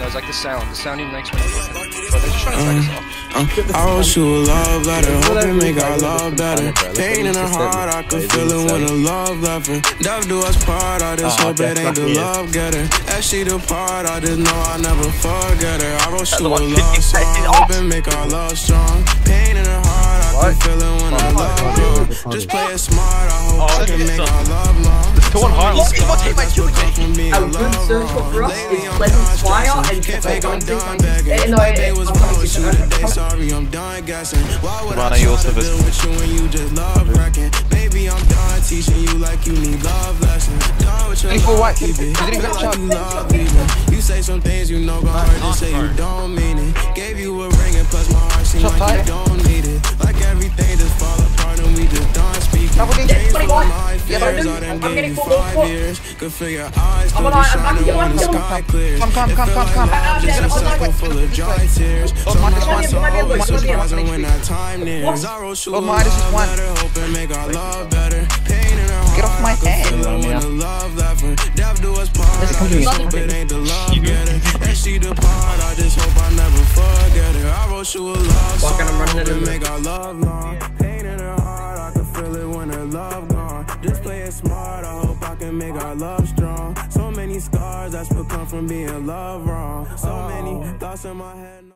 though. It's like the sound he makes when he's looking. But they're just trying to take us off. I wrote you a love letter, hoping make our love better. Pain in her heart, I could feel it when the love left her. Death do us part, I just hope it ain't the love getter. As she depart, I just know I'll never forget her. I wrote you a love song, hoping make our love strong. Pain in her heart, I could feel it when the love gone. Just play it smart, I hope I can make our love long. A good circle for us is Pleasant Squire and Sorry, I'm done guessing. Why would I you also try to deal with you when you just love wrecking? Baby, I'm done teaching you like you need love lessons. Done with your love, keep it. Feel like you love leaving. You say some things you know gon' hurt, just say you don't mean it. Gave you a ring and plus my heart seems like you don't need it. Like everything just fall apart and we just done speaking. Dreams full of my fears, I done gave you 5 years. Could feel your eyes still be shining when the sky clears. Come. Just a circle full of dry tears. So always surprising when that time nears. I wrote you a love letter, hoping make our love better. Pain in her heart, Get off my head. when the love left her. Death do us part, I just hope it ain't the love getter. As she depart, I just hope I never forget her. I wrote you a love song, hoping make our love long. Pain in her heart, I can feel it when her love gone. Just play it smart, I hope I can make our love strong. So many scars that's become from being loved wrong. So many thoughts in my head.